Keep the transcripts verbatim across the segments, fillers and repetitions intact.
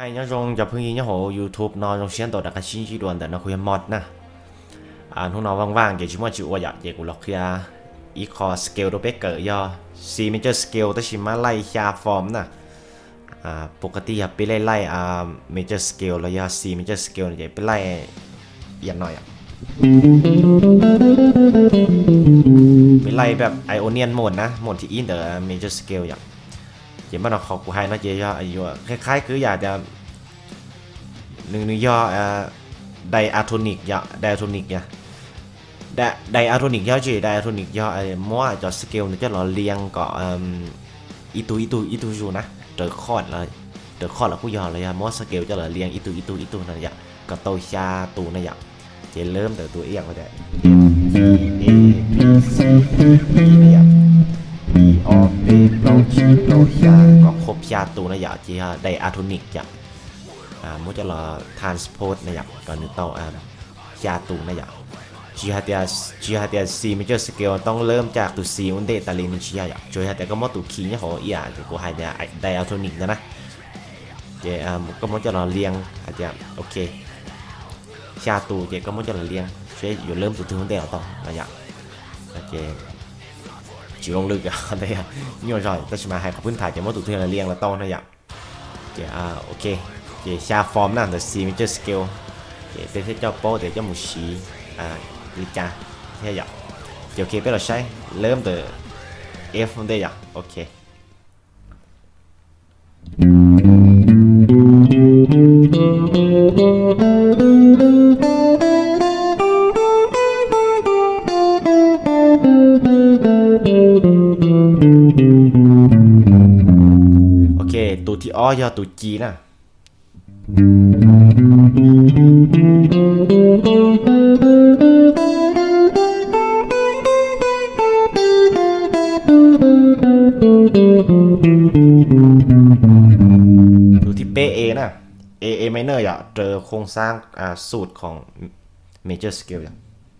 hay nhớ rong chụp hình nhớ hộ YouTube nó trong xuyên tổ đặc xin chỉ đoàn để nó khuyên mod nè à hôm nào vang vang chỉ chúng mà chịu qua dạ chỉ của lộc kiaอีคอสเกลตัวเป๊กเกอร์ย่อ C major scale ตัวชิมาไล่ชาฟอร์มนะอ่าปกติอย่าไปไล่ไล่อ่า major scale แล้วย่อ C major scale เนี่ยไปไล่อย่างหน่อยอ่ะไปไล่แบบไอโอเนียนโหมดนะโหมดที่อินเตอร์ major scale อย่างเดี๋ยวมันเอาของกูให้นะเจ๊ย่ออายุคล้ายๆคืออยากจะหนึ่งหนึ่งย่ออ่าไดอะโทนิกย่อไดอะโทนิกเนี่ยđại đại atomic do gì đại atomic do mỗi cho scale nó cho nó liên có itu itu itu dù nè trở khỏi là trở khỏi là cũng do là mỗi scale cho là liên itu itu itu này vậy có tôi xa tù này vậy chỉ lớn từ tuổi yên rồi đấy o p pro chi pro xa có khớp xa tù này vậy chỉ đại atomic vậy à mỗi cho là transport này vậy còn nữa tàu xa tù này vậyจีฮัตยาจีฮัตยาซีไม่เจอสเกลต้องเริ่มจากตัวซีอุนเดตาลินชียาโดยฮัตยาก็มอตัวคีเนี่ยเขาอีอ่ะจะกูหายาไดอะโทนิกนะนะเจอ่าก็มอจะเราเลี้ยงอาจจะโอเคชาตูเจก็มอจะเราเลี้ยงช่วยอยู่เริ่มตัวที่อุนเดตต่อนะยะเจจีลงลึกอ่ะอะไรอ่ะย่อยจ่อยแต่ชิมาให้เขาพื้นฐานจะมอตัวที่เราเลี้ยงแล้วต่อนะยะเจอ่าโอเคเจชาฟอร์มนั่นแต่ซีไม่เจอสเกลเจเป็นเจ้าโป้แต่เจ้าหมูชีอ่าđi cha theo dõi chiều kia biết là sai lớn từ F không đây ạ ok ok tụi thì o do tụi chi nèดูที่เปเอนะ A A minor อ่ะเจอโครงสร้างอ่าสูตรของ major scale อย่าง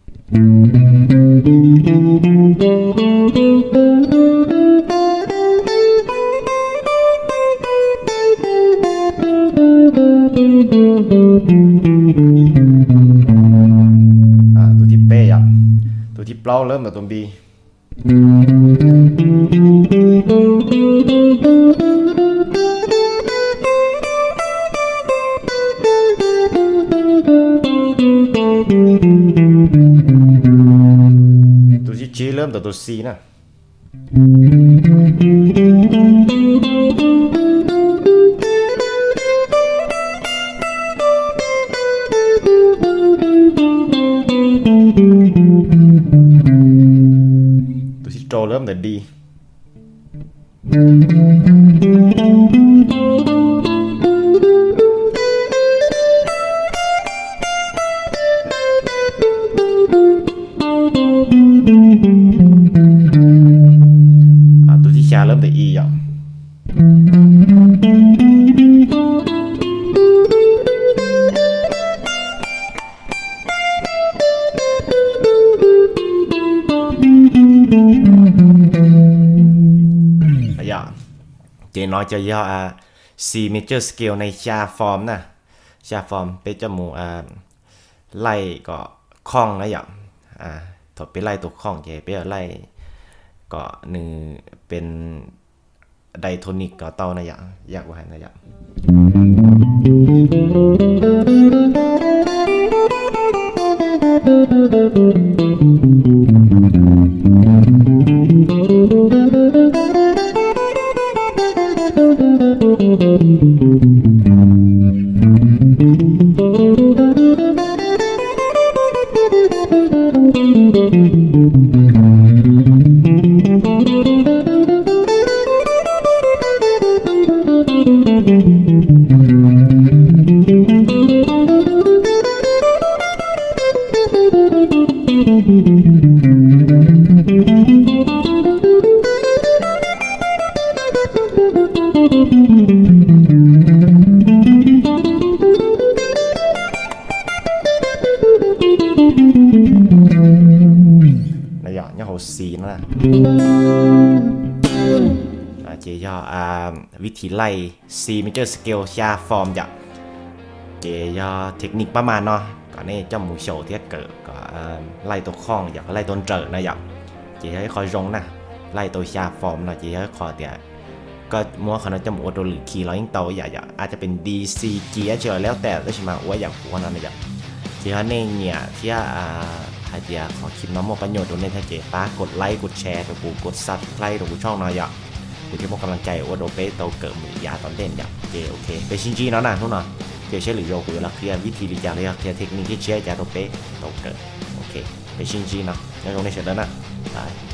อ่าดูที่เปอ่ะดูที่เปล่าเริ่มจากตัว Bตัวที่ G เริ่มจากตัว C นะตัวที่ โจ เริ่มจาก Dตัวที่ ชา เริ่มจาก E อ่ะเจน้อยจะย่ออ่า C major scale ในชาฟอร์มนะชาฟอร์มเป็นจมูกอ่าไล่ก็คล้องนะอย่างอ่าถอดไปไล่ตัวคล้องเจไปไล่ก็หนึ่งเป็นไดโทนิกก็เต้านะอย่างอยากว่านะอย่างนะอย่างนี้เขาสีนั่นแหละเจียอ่าวิธีไล่ C major scale ชาฟอร์มอย่างเจียเทคนิคประมาณเนาะก่อนนี้เจ้าหมูโฉที่เกิดก็ไล่ตัวข้องอยากไล่ตัวเจอนะอย่างเจียให้คอยรงนะไล่ตัวชาฟอร์มนะเจียให้คอยเดียก็มัวเขาเจ้าหมูตัวหรือขี่เรายิ่งโตอย่างอย่างอาจจะเป็น D C เจียเจอแล้วแต่ได้ใช่ไหมว่าอย่างหัวนั้นนะอย่างเจียเนี่ยเนี่ยที่อ่าถ้าเจียขอคลิปน้ำมันประโยชน์ตรงนี้ถ้าเจียป้ากดไลค์กดแชร์ตัวกูกดซับสไครต์ตัวกูช่องน้อยอย่างกูที่พวกกำลังใจว่าโดเป้โตเกิดมือยาตอนเล่นอย่างเจโอเคไปชินจีเนาะนะทุกคนเจใช้หรือโยกุละเคลียร์วิธีรีจาเรียเคลียร์เทคนิคที่เชื่อจาโดเป้โตเกิดโอเคไปชินจีเนาะแล้วตรงนี้เสร็จแล้วนะบาย